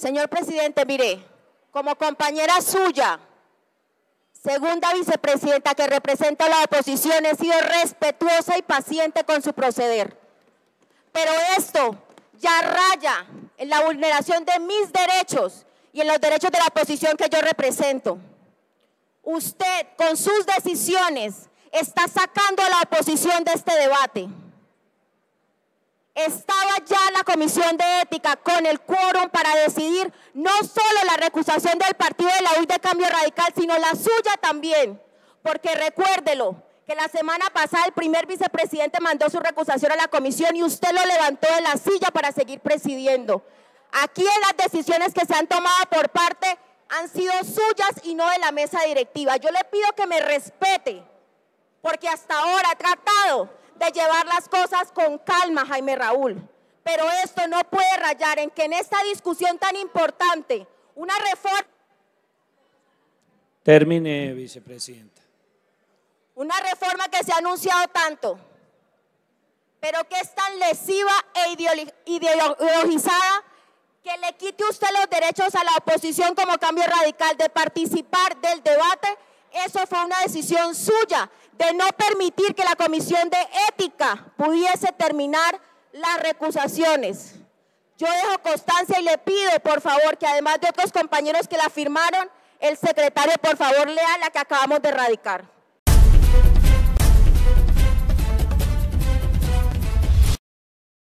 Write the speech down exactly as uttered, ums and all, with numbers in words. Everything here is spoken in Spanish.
Señor presidente, mire, como compañera suya, segunda vicepresidenta que representa a la oposición, he sido respetuosa y paciente con su proceder. Pero esto ya raya en la vulneración de mis derechos y en los derechos de la oposición que yo represento. Usted, con sus decisiones, está sacando a la oposición de este debate. Estaba ya la Comisión de Ética con el quórum para decidir no solo la recusación del partido de la U de Cambio Radical, sino la suya también. Porque recuérdelo, que la semana pasada el primer vicepresidente mandó su recusación a la comisión y usted lo levantó de la silla para seguir presidiendo. Aquí en las decisiones que se han tomado por parte han sido suyas y no de la mesa directiva. Yo le pido que me respete, porque hasta ahora he tratado de llevar las cosas con calma, Jaime Raúl. Pero esto no puede rayar en que en esta discusión tan importante, una reforma… Termine, vicepresidenta. Una reforma que se ha anunciado tanto, pero que es tan lesiva e ideologizada que le quite usted los derechos a la oposición como Cambio Radical de participar del debate. Eso fue una decisión suya, de no permitir que la Comisión de Ética pudiese terminar las recusaciones. Yo dejo constancia y le pido, por favor, que además de otros compañeros que la firmaron, el secretario, por favor, lea la que acabamos de radicar.